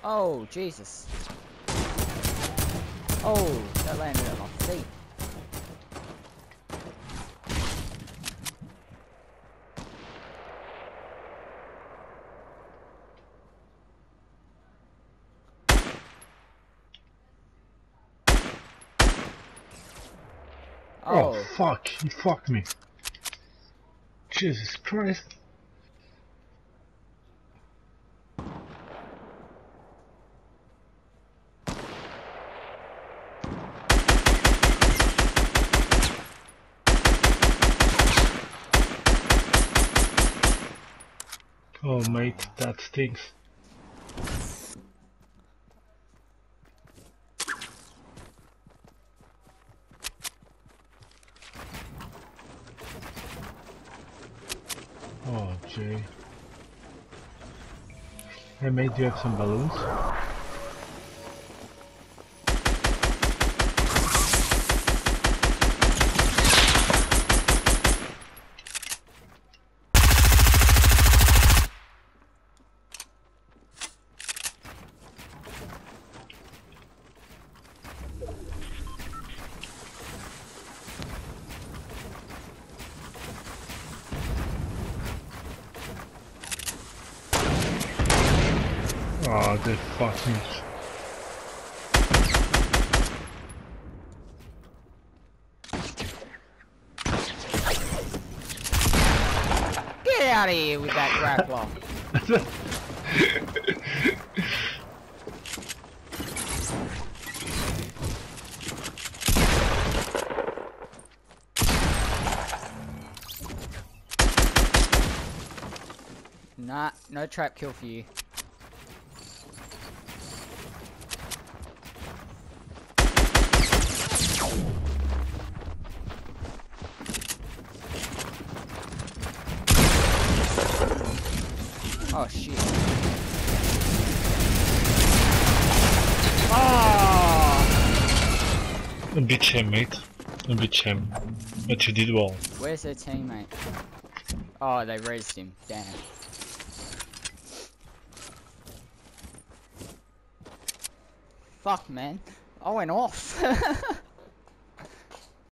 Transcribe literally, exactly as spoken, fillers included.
Oh, Jesus. Oh, that landed on my feet. Oh, oh fuck, you fucked me. Jesus Christ. Oh mate, that stinks. Oh gee. Hey mate, do you have some balloons? Oh, they fucked me. Get out of here with that grappler. Nah, no trap kill for you. Oh shit. Oh! A bit shame, mate. A bit shame. But you did well. Where's their teammate? Oh, they raised him. Damn. Fuck, man. I went off.